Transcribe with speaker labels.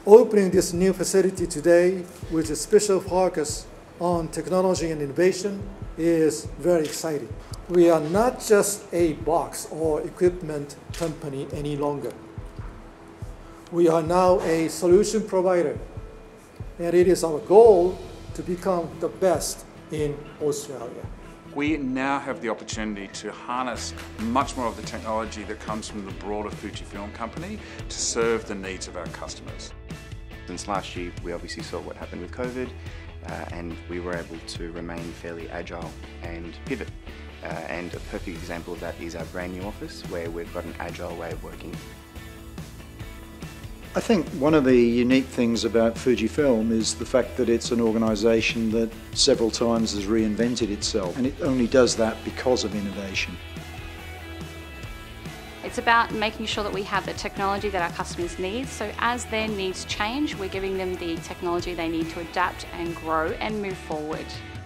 Speaker 1: Opening this new facility today with a special focus on technology and innovation is very exciting. We are not just a box or equipment company any longer. We are now a solution provider, and it is our goal to become the best in Australia.
Speaker 2: We now have the opportunity to harness much more of the technology that comes from the broader Fujifilm company to serve the needs of our customers.
Speaker 3: Since last year, we obviously saw what happened with COVID, and we were able to remain fairly agile and pivot. And a perfect example of that is our brand new office, where we've got an agile way of working.
Speaker 4: I think one of the unique things about Fujifilm is the fact that it's an organisation that several times has reinvented itself, and it only does that because of innovation.
Speaker 5: It's about making sure that we have the technology that our customers need, so as their needs change, we're giving them the technology they need to adapt and grow and move forward.